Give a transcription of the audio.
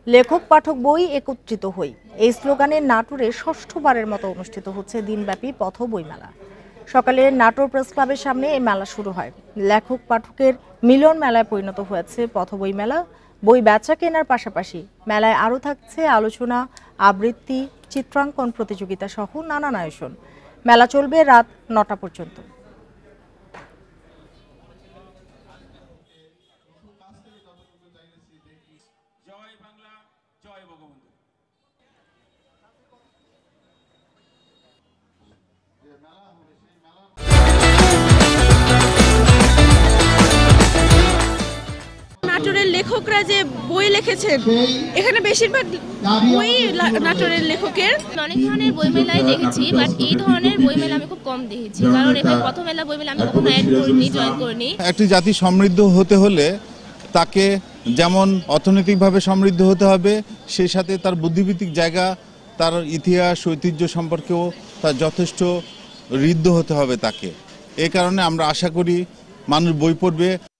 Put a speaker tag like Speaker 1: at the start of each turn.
Speaker 1: লেখক পাঠক বই একত্রিত হই, এই স্লোগানে নাটোরে ষষ্ঠবারের মতো অনুষ্ঠিত হচ্ছে দিনব্যাপী পথ বইমেলা। সকালে নাটোর প্রেস ক্লাবের সামনে এই মেলা শুরু হয়। লেখক পাঠকের মিলন মেলায় পরিণত হয়েছে পথ বইমেলা। বই বেচা কেনার পাশাপাশি মেলায় আরও থাকছে আলোচনা, আবৃত্তি, চিত্রাঙ্কন প্রতিযোগিতা সহ নানান আয়োজন। মেলা চলবে রাত ৯টা পর্যন্ত।
Speaker 2: জয় বাংলা, জয় বঙ্গবন্ধু।
Speaker 3: নাটোরের লেখকরা যে বই লিখেছেন, এখানে বেশিরভাগ বই নাটোরের লেখকের।
Speaker 4: অনেক ধরনের বইমেলায় দেখেছি, বাট এই ধরনের বইমেলা আমি খুব কম দেখেছি, কারণ এখানে প্রথম মেলা বইমেলা আমি কখনো অ্যাড করিনি, জয়েন করিনি।
Speaker 5: একটি জাতি সমৃদ্ধ হতে হলে তাকে যেমন অর্থনৈতিকভাবে সমৃদ্ধ হতে হবে, সেই সাথে তার বুদ্ধিভিত্তিক জায়গা, তার ইতিহাস ঐতিহ্য সম্পর্কেও তার যথেষ্ট ঋদ্ধ হতে হবে তাকে। এই কারণে আমরা আশা করি মানুষ বই পড়বে।